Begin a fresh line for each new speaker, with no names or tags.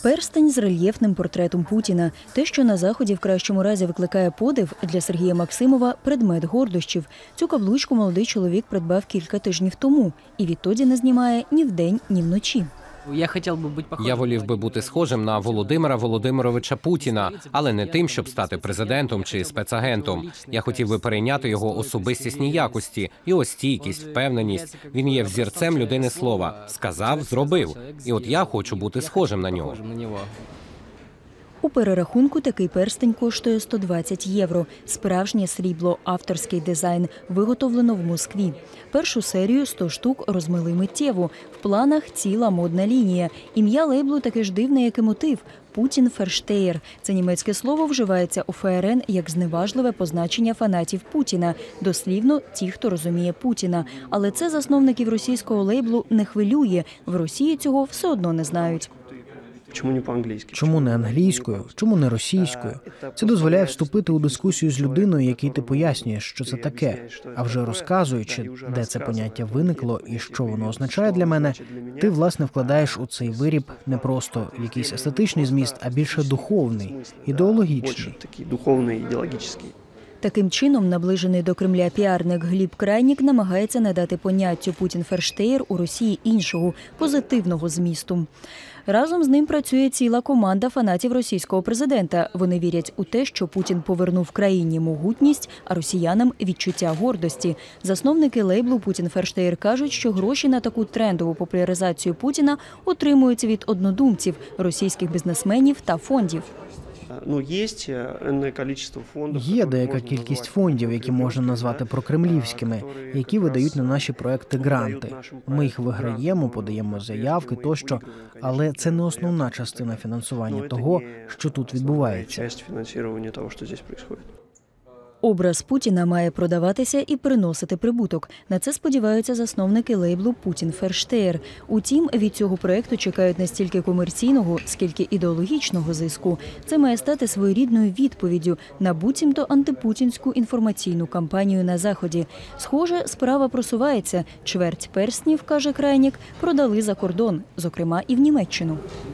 Перстень з рельєфним портретом Путіна. Те, що на Заході в кращому разі викликає подив, для Сергія Максимова – предмет гордощів. Цю каблучку молодий чоловік придбав кілька тижнів тому і відтоді не знімає ні вдень, ні вночі.
Я волів би бути схожим на Володимира Володимировича Путіна, але не тим, щоб стати президентом чи спецагентом. Я хотів би перейняти його особистісні якості, його стійкість, впевненість. Він є взірцем людини слова. Сказав, зробив. І от я хочу бути схожим на нього.
У перерахунку такий перстень коштує 120 євро. Справжнє срібло, авторський дизайн, виготовлено в Москві. Першу серію 100 штук розмили миттєво. В планах ціла модна лінія. Ім'я лейблу таке ж дивне, як і мотив – Путін Ферштеєр. Це німецьке слово вживається у ФРН як зневажливе позначення фанатів Путіна. Дослівно – ті, хто розуміє Путіна. Але це засновників російського лейблу не хвилює. В Росії цього все одно не знають.
Чому не по-англійськи?
Чому не англійською? Чому не російською? Це дозволяє вступити у дискусію з людиною, якій ти пояснюєш, що це таке. А вже розказуючи, де це поняття виникло і що воно означає для мене, ти, власне, вкладаєш у цей виріб не просто якийсь естетичний зміст, а більше духовний, ідеологічний.
Такий духовний, ідеологічний.
Таким чином, наближений до Кремля піарник Гліб Крайнік намагається надати поняттю Путін-Ферштеєр у Росії іншого, позитивного змісту. Разом з ним працює ціла команда фанатів російського президента. Вони вірять у те, що Путін повернув країні могутність, а росіянам – відчуття гордості. Засновники лейблу Путін-Ферштеєр кажуть, що гроші на таку трендову популяризацію Путіна отримують від однодумців, російських бізнесменів та фондів.
Є деяка кількість фондів, які можна назвати прокремлівськими, які видають на наші проекти гранти. Ми їх виграємо, подаємо заявки тощо, але це не основна частина фінансування того, що тут відбувається.
Образ Путіна має продаватися і приносити прибуток. На це сподіваються засновники лейблу «Путін-Ферштеєр». Утім, від цього проєкту чекають не стільки комерційного, скільки ідеологічного зиску. Це має стати своєрідною відповіддю на буцімто антипутінську інформаційну кампанію на Заході. Схоже, справа просувається. Чверть перстнів, каже Крайнік, продали за кордон, зокрема і в Німеччину.